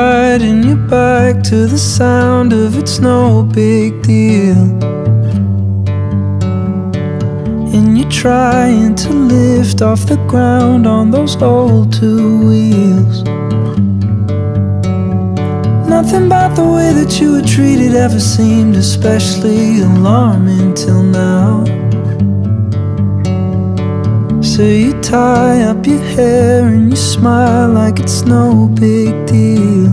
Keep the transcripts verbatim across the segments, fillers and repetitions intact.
riding your bike to the sound of It's No Big Deal, and you're trying to lift off the ground on those old two wheels. Nothing about the way that you were treated ever seemed especially alarming till now. So you tie up your hair and you smile like it's no big deal.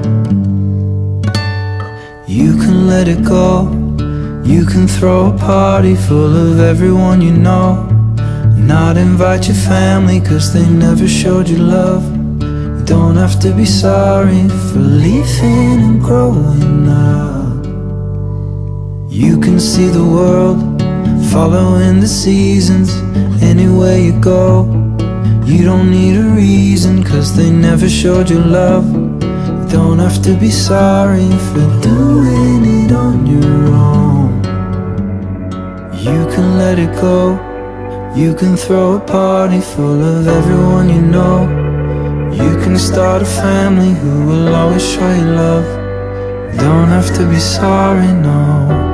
You can let it go, you can throw a party full of everyone you know, not invite your family cause they never showed you love. You don't have to be sorry for leaving and growing up. You can see the world, following the seasons, anywhere you go. You don't need a reason cause they never showed you love. You don't have to be sorry for doing it on your own. You can let it go, you can throw a party full of everyone you know. You can start a family who will always show you love. You don't have to be sorry, no.